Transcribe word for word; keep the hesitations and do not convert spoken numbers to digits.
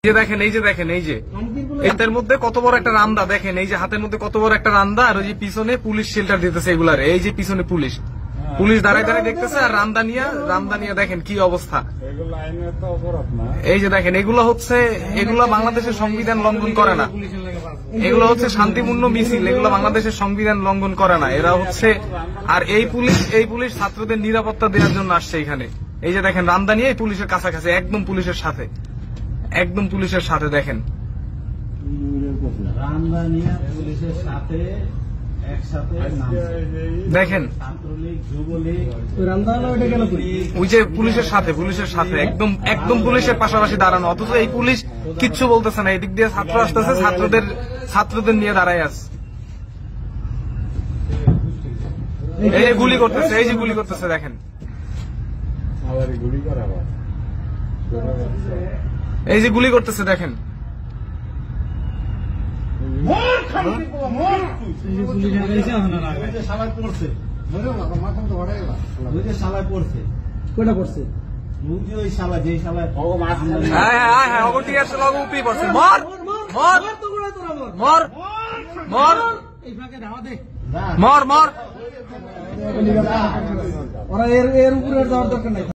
এই যে দেখেন এই যে দেখেন এই যে হাতের মধ্যে কত বড় একটা রান্দা, দেখেন এই যে হাতের মধ্যে কত বড় একটা রান্দা, আর ওই যে পিছনে পুলিশ শেল্টার দিতেছে এগুলার। এই যে পিছনে পুলিশ পুলিশ দাঁড়ায় দাঁড়ায় দেখতেছে, আর রান্দা নিয়ে রান্দা নিয়ে দেখেন কি অবস্থা। এই যে দেখেন এগুলো হচ্ছে এগুলো বাংলাদেশের সংবিধান লঙ্ঘন করে না, এগুলো হচ্ছে শান্তিপূর্ণ মিছিল, এগুলো বাংলাদেশের সংবিধান লঙ্ঘন করে না। এরা হচ্ছে আর এই পুলিশ এই পুলিশ ছাত্রদের নিরাপত্তা দেওয়ার জন্য আসছে এখানে। এই যে দেখেন রান্দা নিয়ে পুলিশের কাছাকাছি, একদম পুলিশের সাথে, একদম পুলিশের সাথে দেখেন দেখেন ওই যে পুলিশের সাথে পুলিশের সাথে একদম একদম পুলিশের পাশাপাশি দাঁড়ানো, অথচ এই পুলিশ কিচ্ছু বলতেছে না। এদিক দিয়ে ছাত্র আসতেছে, ছাত্রদের ছাত্রদের নিয়ে দাঁড়ায় আছে। এই যে গুলি করতেছে, এই যে গুলি করতেছে দেখেন, এই যে গুলি করতেছে দেখেন। মর মর ওরা এর এর উপরে যাওয়ার দরকার নাই।